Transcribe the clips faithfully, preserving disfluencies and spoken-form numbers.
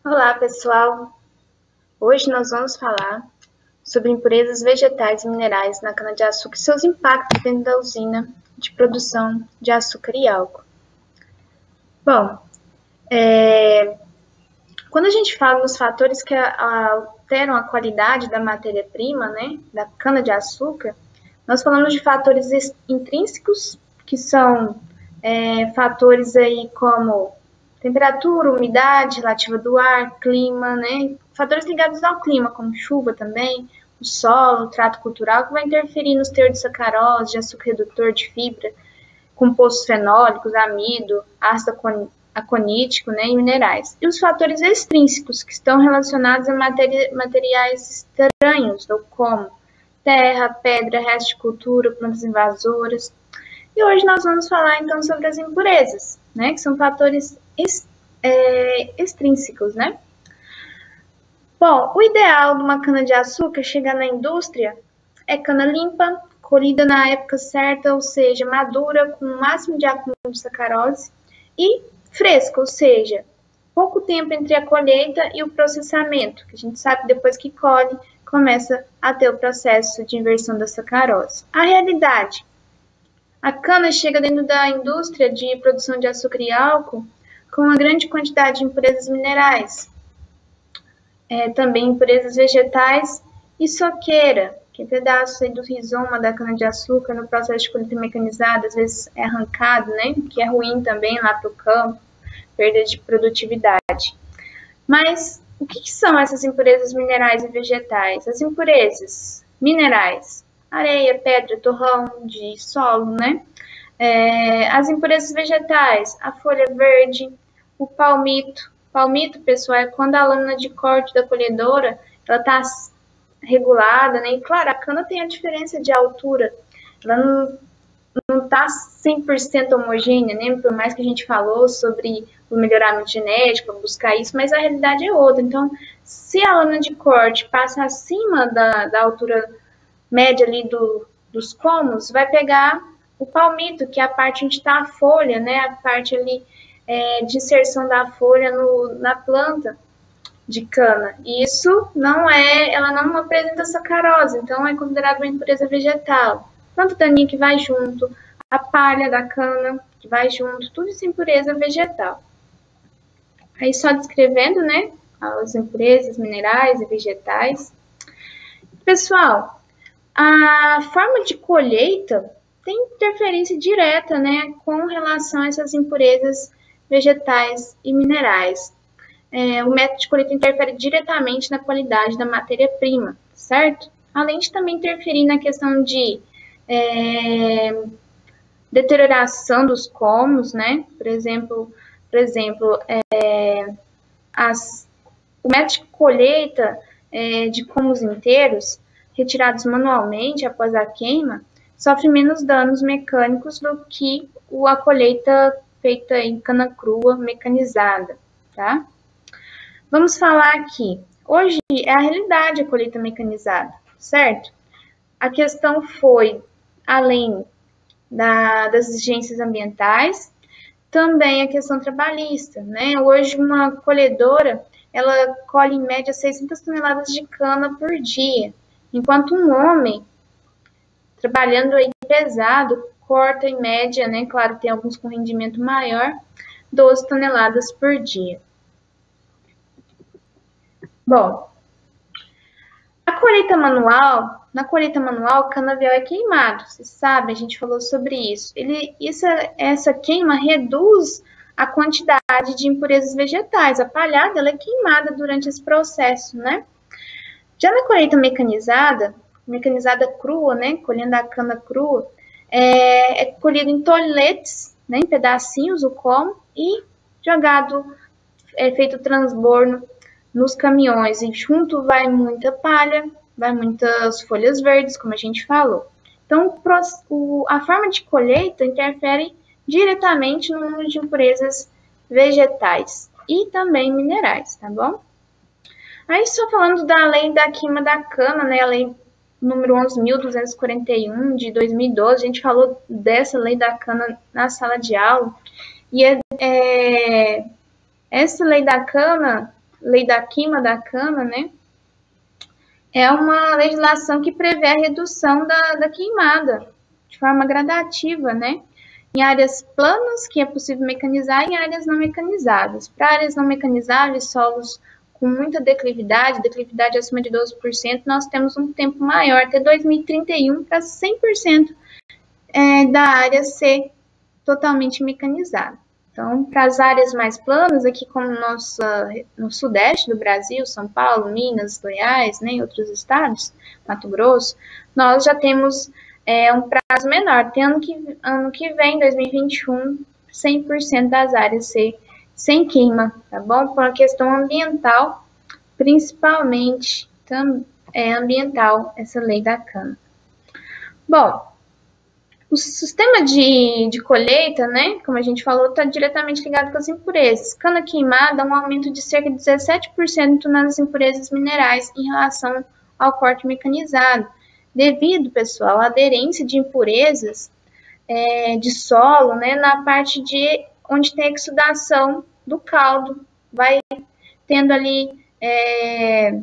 Olá, pessoal! Hoje nós vamos falar sobre impurezas vegetais e minerais na cana-de-açúcar e seus impactos dentro da usina de produção de açúcar e álcool. Bom, é, quando a gente fala nos fatores que a, a, alteram a qualidade da matéria-prima, né, da cana-de-açúcar, nós falamos de fatores intrínsecos, que são é, fatores aí como temperatura, umidade relativa do ar, clima, né? Fatores ligados ao clima, como chuva também, o solo, o trato cultural, que vai interferir nos teores de sacarose, de açúcar redutor, de fibra, compostos fenólicos, amido, ácido aconítico, né, e minerais. E os fatores extrínsecos, que estão relacionados a materi materiais estranhos, ou como terra, pedra, resto de cultura, plantas invasoras. E hoje nós vamos falar então sobre as impurezas, né, que são fatores é, extrínsecos, né? Bom, o ideal de uma cana-de-açúcar chegar na indústria é cana limpa, colhida na época certa, ou seja, madura, com o máximo de acúmulo de sacarose, e fresca, ou seja, pouco tempo entre a colheita e o processamento, que a gente sabe que depois que colhe, começa a ter o processo de inversão da sacarose. A realidade: a cana chega dentro da indústria de produção de açúcar e álcool com uma grande quantidade de impurezas minerais, é, também impurezas vegetais e soqueira, que é pedaço do rizoma da cana-de-açúcar no processo de colheita mecanizada, às vezes é arrancado, né? Que é ruim também lá para o campo, perda de produtividade. Mas o que, que são essas impurezas minerais e vegetais? As impurezas minerais: areia, pedra, torrão de solo, né? É, as impurezas vegetais: a folha verde, o palmito. Palmito, pessoal, é quando a lâmina de corte da colhedora ela está regulada, né? E claro, a cana tem a diferença de altura, ela não não está cem por cento homogênea, né? Por mais que a gente falou sobre o melhoramento genético, buscar isso, mas a realidade é outra. Então, se a lâmina de corte passa acima da, da altura média ali do, dos cômodos, vai pegar o palmito, que é a parte onde está a folha, né? A parte ali é, de inserção da folha no, na planta de cana. E isso não é, ela não apresenta sacarose, então é considerado uma impureza vegetal. Planta daninha que vai junto, a palha da cana que vai junto, tudo isso é impureza vegetal. Aí só descrevendo, né, as impurezas minerais e vegetais. Pessoal, a forma de colheita tem interferência direta, né, com relação a essas impurezas vegetais e minerais. É, o método de colheita interfere diretamente na qualidade da matéria-prima, certo? Além de também interferir na questão de é, deterioração dos cômodos, né? Por exemplo, por exemplo é, as, o método de colheita é, de cômodos inteiros, retirados manualmente após a queima, sofre menos danos mecânicos do que a colheita feita em cana crua mecanizada, tá? Vamos falar aqui. Hoje é a realidade a colheita mecanizada, certo? A questão foi, além da, das exigências ambientais, também a questão trabalhista, né? Hoje uma colhedora, ela colhe em média seiscentas toneladas de cana por dia, enquanto um homem, trabalhando aí pesado, corta em média, né? Claro, tem alguns com rendimento maior, doze toneladas por dia. Bom, a colheita manual, na colheita manual, o canavial é queimado, vocês sabem, a gente falou sobre isso. Ele, isso essa queima reduz a quantidade de impurezas vegetais. A palhada ela é queimada durante esse processo, né? Já na colheita mecanizada, mecanizada crua, né, colhendo a cana crua, é, é colhido em toletes, né, em pedacinhos o como, e jogado, é feito transborno nos caminhões, e junto vai muita palha, vai muitas folhas verdes, como a gente falou. Então, a forma de colheita interfere diretamente no número de impurezas vegetais e também minerais, tá bom? Aí, só falando da lei da queima da cana, né, a lei número onze mil duzentos e quarenta e um de dois mil e doze, a gente falou dessa lei da cana na sala de aula, e é, é, essa lei da cana lei da queima da cana, né? É uma legislação que prevê a redução da, da queimada de forma gradativa, né? Em áreas planas, que é possível mecanizar, e em áreas não mecanizáveis. Para áreas não mecanizáveis, solos com muita declividade, declividade acima de doze por cento, nós temos um tempo maior, até dois mil e trinta e um, para cem por cento é, da área ser totalmente mecanizada. Então, para as áreas mais planas, aqui como nossa, no sudeste do Brasil, São Paulo, Minas, Goiás, né, e outros estados, Mato Grosso, nós já temos é, um prazo menor. Tem ano que, ano que vem, dois mil e vinte e um, cem por cento das áreas ser sem queima, tá bom? Por uma questão ambiental, principalmente tam, é, ambiental, essa lei da cana. Bom, o sistema de, de colheita, né, como a gente falou, está diretamente ligado com as impurezas. Cana queimada, um aumento de cerca de dezessete por cento nas impurezas minerais em relação ao corte mecanizado, devido, pessoal, à aderência de impurezas é, de solo, né, na parte de onde tem a exudação do caldo, vai tendo ali, é,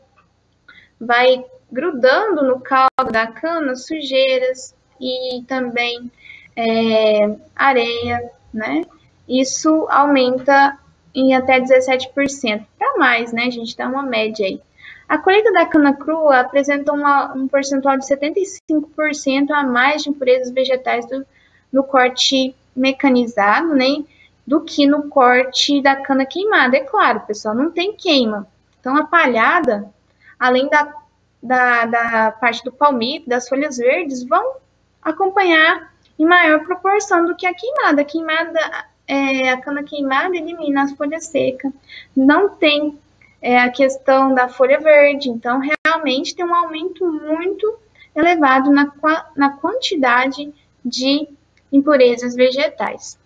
vai grudando no caldo da cana sujeiras, e também é, areia, né? Isso aumenta em até dezessete por cento, para mais, né? A gente dá uma média aí. A colheita da cana crua apresenta uma, um percentual de setenta e cinco por cento a mais de impurezas vegetais do, no corte mecanizado, né? Do que no corte da cana queimada. É claro, pessoal, não tem queima. Então, a palhada, além da, da, da parte do palmito, das folhas verdes, vão acompanhar em maior proporção do que a queimada. A queimada, é, a cana queimada elimina as folhas secas, não tem é, a questão da folha verde, então realmente tem um aumento muito elevado na, na quantidade de impurezas vegetais.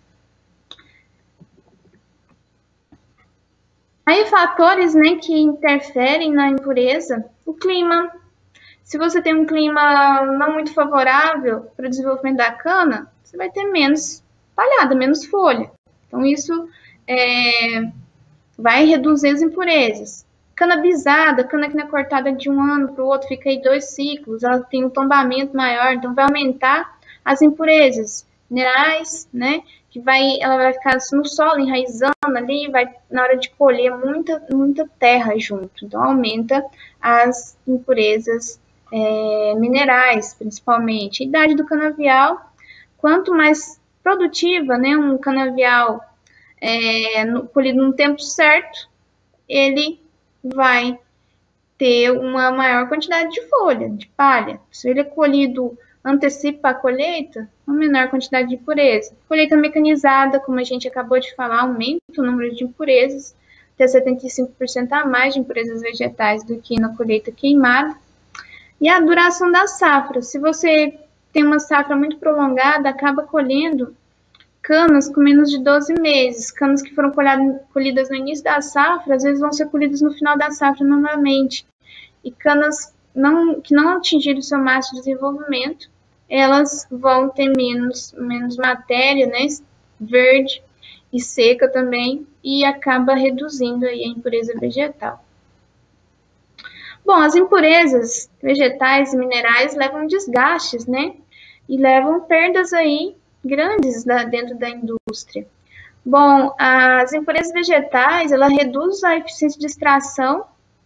Aí fatores, né, que interferem na impureza, o clima. Se você tem um clima não muito favorável para o desenvolvimento da cana, você vai ter menos palhada, menos folha. Então, isso é, vai reduzir as impurezas. Cana bisada, cana que não é cortada de um ano para o outro, fica aí dois ciclos, ela tem um tombamento maior, então vai aumentar as impurezas minerais, né? Que vai, ela vai ficar no solo, enraizando ali, vai, na hora de colher, muita, muita terra junto. Então, aumenta as impurezas É, minerais, principalmente. A idade do canavial, quanto mais produtiva, né, um canavial é, no, colhido no tempo certo, ele vai ter uma maior quantidade de folha, de palha. Se ele é colhido antecipa a colheita, uma menor quantidade de impureza. Colheita mecanizada, como a gente acabou de falar, aumenta o número de impurezas, até setenta e cinco por cento a mais de impurezas vegetais do que na colheita queimada. E a duração da safra. Se você tem uma safra muito prolongada, acaba colhendo canas com menos de doze meses. Canas que foram colhidas no início da safra, às vezes vão ser colhidas no final da safra novamente. E canas não, que não atingiram seu máximo de desenvolvimento, elas vão ter menos, menos matéria, né, verde e seca também, e acaba reduzindo aí a impureza vegetal. Bom, as impurezas vegetais e minerais levam desgastes, né? E levam perdas aí grandes da, dentro da indústria. Bom, as impurezas vegetais, ela reduz a eficiência de extração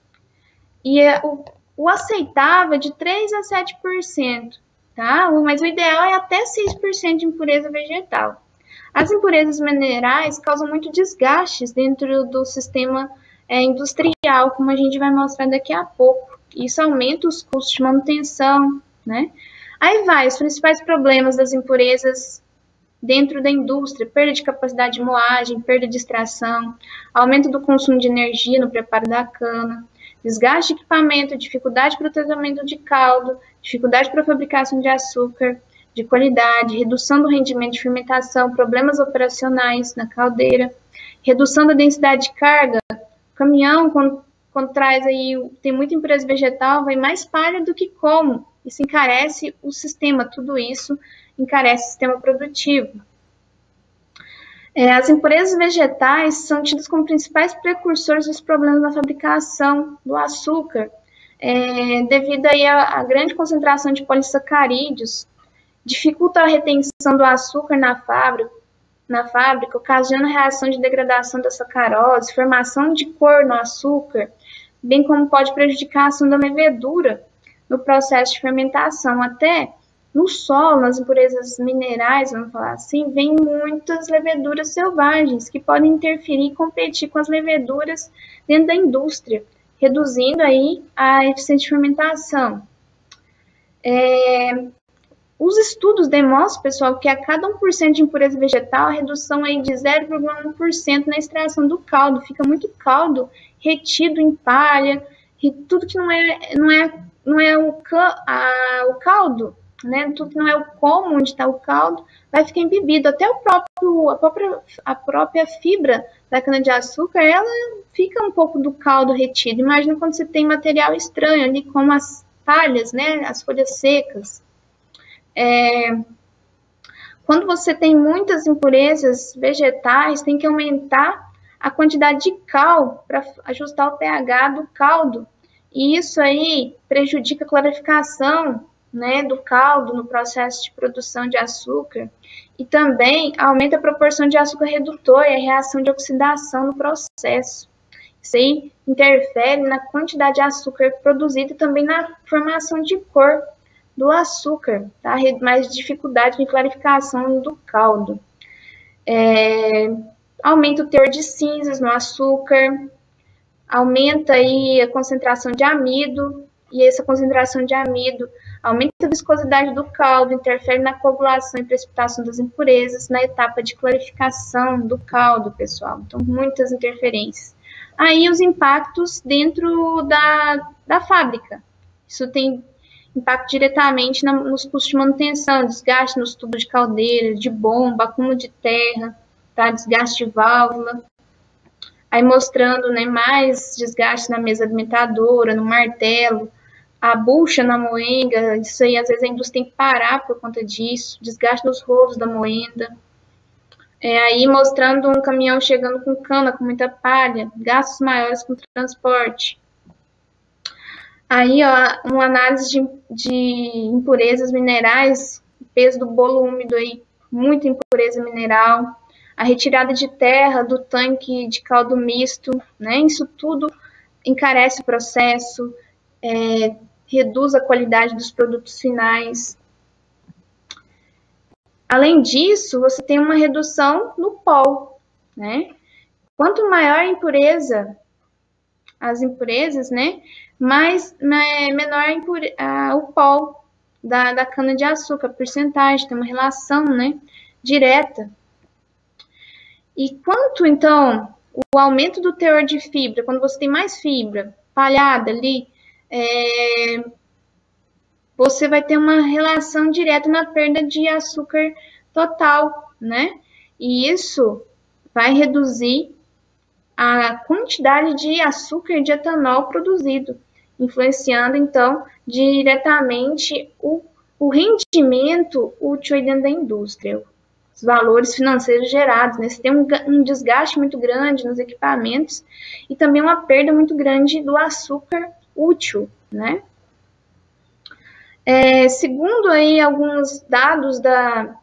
e é o, o aceitável é de três a sete por cento, tá? Mas o ideal é até seis por cento de impureza vegetal. As impurezas minerais causam muito desgastes dentro do sistema É, industrial, como a gente vai mostrar daqui a pouco. Isso aumenta os custos de manutenção, né? Aí vai, os principais problemas das impurezas dentro da indústria: perda de capacidade de moagem, perda de extração, aumento do consumo de energia no preparo da cana, desgaste de equipamento, dificuldade para o tratamento de caldo, dificuldade para a fabricação de açúcar de qualidade, redução do rendimento de fermentação, problemas operacionais na caldeira, redução da densidade de carga. Caminhão, quando, quando traz aí, tem muita impureza vegetal, vai mais palha do que como. Isso encarece o sistema, tudo isso encarece o sistema produtivo. É, as impurezas vegetais são tidas como principais precursores dos problemas na fabricação do açúcar, é, devido aí à, à grande concentração de polissacarídeos, dificulta a retenção do açúcar na fábrica, na fábrica, ocasiona reação de degradação da sacarose, formação de cor no açúcar, bem como pode prejudicar a ação da levedura no processo de fermentação. Até no solo, nas impurezas minerais, vamos falar assim, vem muitas leveduras selvagens que podem interferir e competir com as leveduras dentro da indústria, reduzindo aí a eficiência de fermentação. É, os estudos demonstram, pessoal, que a cada um por cento de impureza vegetal, a redução aí de zero vírgula um por cento na extração do caldo. Fica muito caldo retido em palha, e tudo que não é, não é, não é o, a, o caldo, né? Tudo que não é o como onde está o caldo, vai ficar embebido. Até o próprio, a, própria, a própria fibra da cana-de-açúcar, ela fica um pouco do caldo retido. Imagina quando você tem material estranho ali, como as palhas, né? As folhas secas. É, quando você tem muitas impurezas vegetais, tem que aumentar a quantidade de cal para ajustar o pH do caldo. E isso aí prejudica a clarificação, né, do caldo no processo de produção de açúcar. E também aumenta a proporção de açúcar redutor e a reação de oxidação no processo. Isso aí interfere na quantidade de açúcar produzido e também na formação de cor do açúcar, tá? Mais dificuldade de clarificação do caldo. É, aumenta o teor de cinzas no açúcar, aumenta aí a concentração de amido, e essa concentração de amido aumenta a viscosidade do caldo, interfere na coagulação e precipitação das impurezas, na etapa de clarificação do caldo, pessoal. Então, muitas interferências. Aí, os impactos dentro da, da fábrica. Isso tem impacto diretamente na, nos custos de manutenção, desgaste nos tubos de caldeira, de bomba, acúmulo de terra, tá? Desgaste de válvula. Aí mostrando, né, mais desgaste na mesa alimentadora, no martelo, a bucha na moenga, isso aí às vezes a indústria tem que parar por conta disso, desgaste nos rolos da moenda. É, aí mostrando um caminhão chegando com cana, com muita palha, gastos maiores com transporte. Aí, ó, uma análise de, de impurezas minerais, peso do bolo úmido aí, muita impureza mineral, a retirada de terra do tanque de caldo misto, né? Isso tudo encarece o processo, é, reduz a qualidade dos produtos finais. Além disso, você tem uma redução no pó, né? Quanto maior a impureza, as impurezas, né? Mais, menor impure, a, o pó da, da cana-de-açúcar, a porcentagem, tem uma relação, né, direta. E quanto, então, o aumento do teor de fibra, quando você tem mais fibra palhada ali, é, você vai ter uma relação direta na perda de açúcar total, né? E isso vai reduzir a quantidade de açúcar e de etanol produzido, influenciando, então, diretamente o, o rendimento útil dentro da indústria, os valores financeiros gerados, né? Você tem um, um desgaste muito grande nos equipamentos e também uma perda muito grande do açúcar útil, né? É, segundo aí alguns dados da,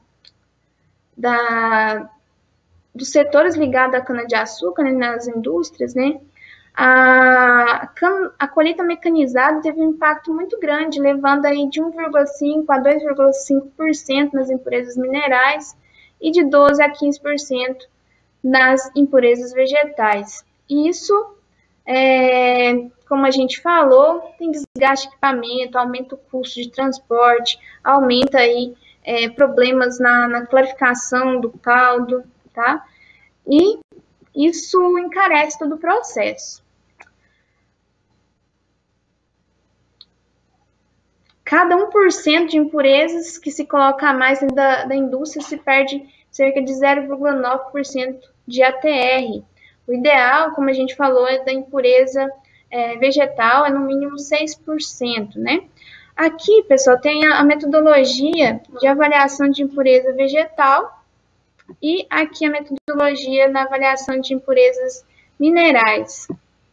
da, dos setores ligados à cana-de-açúcar, né, nas indústrias, né, a, a colheita mecanizada teve um impacto muito grande, levando aí de um vírgula cinco por cento a dois vírgula cinco por cento nas impurezas minerais e de doze por cento a quinze por cento nas impurezas vegetais. E isso, é, como a gente falou, tem desgaste de equipamento, aumenta o custo de transporte, aumenta aí é, problemas na, na clarificação do caldo, tá? E isso encarece todo o processo. Cada um por cento de impurezas que se coloca a mais dentro da, da indústria se perde cerca de zero vírgula nove por cento de A T R. O ideal, como a gente falou, é da impureza é, vegetal, é no mínimo seis por cento, né? Aqui, pessoal, tem a, a metodologia de avaliação de impureza vegetal, E aqui a metodologia na avaliação de impurezas minerais.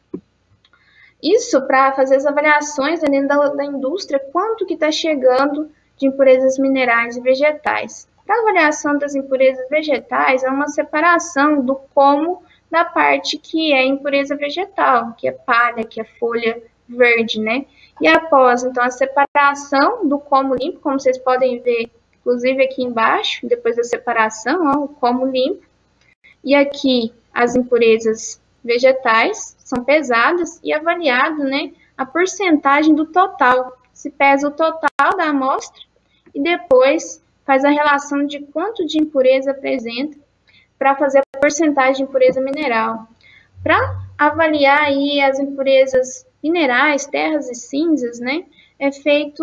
Isso para fazer as avaliações dentro da, da indústria, quanto que está chegando de impurezas minerais e vegetais. Para a avaliação das impurezas vegetais, é uma separação do como da parte que é impureza vegetal, que é palha, que é folha verde, né? E após, então, a separação do como limpo, como vocês podem ver, inclusive aqui embaixo, depois da separação, ó, o como limpo. E aqui as impurezas vegetais são pesadas e avaliado, né, a porcentagem do total. Se pesa o total da amostra e depois faz a relação de quanto de impureza apresenta para fazer a porcentagem de impureza mineral. Para avaliar aí as impurezas minerais, terras e cinzas, né, é feito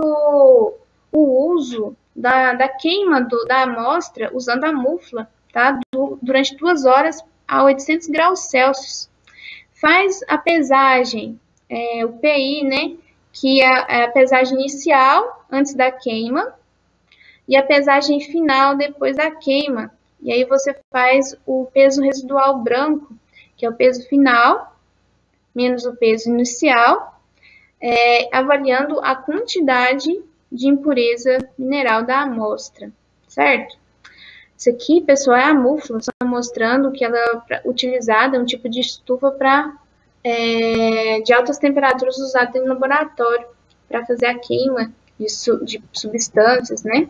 o uso da, da queima do, da amostra usando a mufla, tá, do, durante duas horas a oitocentos graus Celsius. Faz a pesagem, é, o P I, né, que é a pesagem inicial antes da queima e a pesagem final depois da queima. E aí você faz o peso residual branco, que é o peso final, menos o peso inicial, é, avaliando a quantidade de impureza mineral da amostra, certo? Isso aqui, pessoal, é a mufla, só mostrando que ela é utilizada, é um tipo de estufa para é, de altas temperaturas usada em laboratório para fazer a queima de, su, de substâncias, né?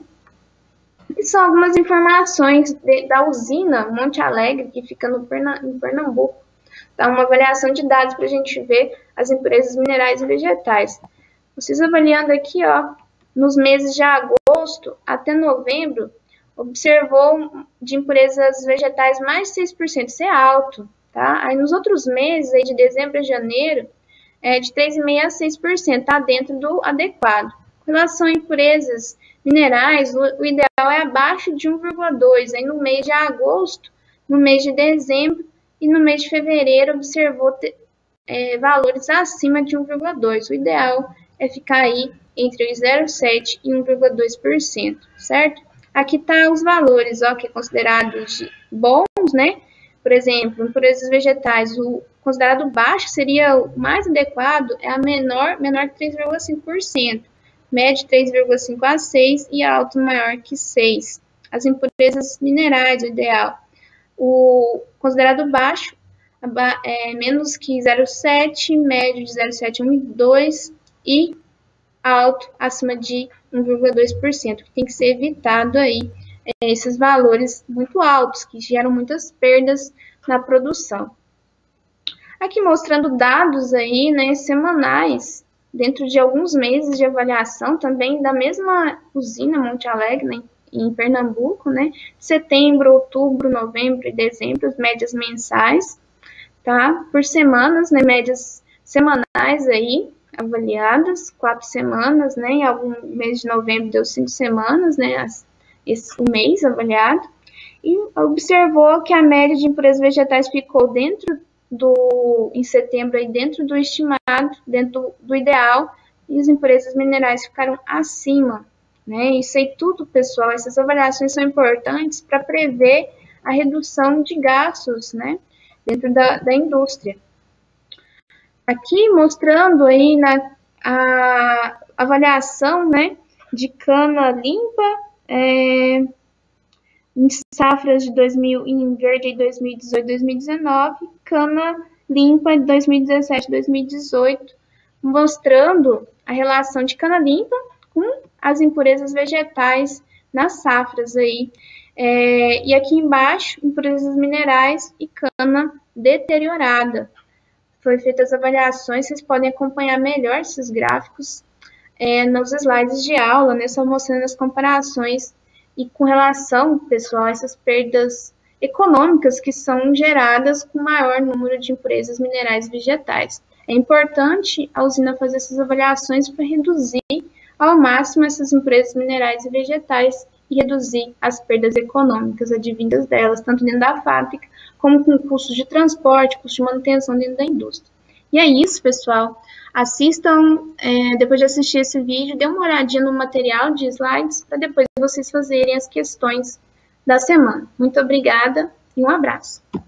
E são algumas informações de, da usina Monte Alegre, que fica no Perna, em Pernambuco. Dá uma avaliação de dados para a gente ver as impurezas minerais e vegetais. Vocês avaliando aqui, ó, nos meses de agosto até novembro, observou de impurezas vegetais mais de seis por cento, isso é alto, tá? Aí nos outros meses, aí de dezembro a janeiro, é de três vírgula cinco a seis por cento, tá dentro do adequado. Com relação a impurezas minerais, o, o ideal é abaixo de um vírgula dois, aí no mês de agosto, no mês de dezembro e no mês de fevereiro observou te, é, valores acima de um vírgula dois. O ideal é ficar aí entre zero vírgula sete por cento e um vírgula dois por cento, certo? Aqui tá os valores, ó, que é considerado de bons, né? Por exemplo, impurezas vegetais, o considerado baixo seria o mais adequado, é a menor, menor que três vírgula cinco por cento, médio três vírgula cinco a seis e alto maior que seis. As impurezas minerais, o ideal. O considerado baixo é menos que zero vírgula sete, médio de zero vírgula sete a um vírgula dois e alto acima de um vírgula dois por cento, que tem que ser evitado aí é, esses valores muito altos, que geram muitas perdas na produção. Aqui mostrando dados aí, né, semanais, dentro de alguns meses de avaliação, também da mesma usina Monte Alegre, né, em Pernambuco, né, setembro, outubro, novembro e dezembro, as médias mensais, tá, por semanas, né, médias semanais aí, avaliadas, quatro semanas, né, em algum mês de novembro deu cinco semanas, né, as, esse, o mês avaliado, e observou que a média de impurezas vegetais ficou dentro do, em setembro, aí, dentro do estimado, dentro do, do ideal, e as impurezas minerais ficaram acima, né, isso aí tudo, pessoal, essas avaliações são importantes para prever a redução de gastos, né, dentro da, da indústria. Aqui mostrando aí na a avaliação, né, de cana limpa é, em safras de dois mil, em verde de dois mil e dezoito, dois mil e dezenove, cana limpa de dois mil e dezessete, dois mil e dezoito, mostrando a relação de cana limpa com as impurezas vegetais nas safras aí. É, e aqui embaixo, impurezas minerais e cana deteriorada. Foi feitas as avaliações, vocês podem acompanhar melhor esses gráficos é, nos slides de aula, né, só mostrando as comparações e com relação, pessoal, a essas perdas econômicas que são geradas com maior número de impurezas minerais e vegetais. É importante a usina fazer essas avaliações para reduzir ao máximo essas impurezas minerais e vegetais e reduzir as perdas econômicas advindas delas, tanto dentro da fábrica, como com custos de transporte, custos de manutenção dentro da indústria. E é isso, pessoal. Assistam, é, depois de assistir esse vídeo, dê uma olhadinha no material de slides, para depois vocês fazerem as questões da semana. Muito obrigada e um abraço!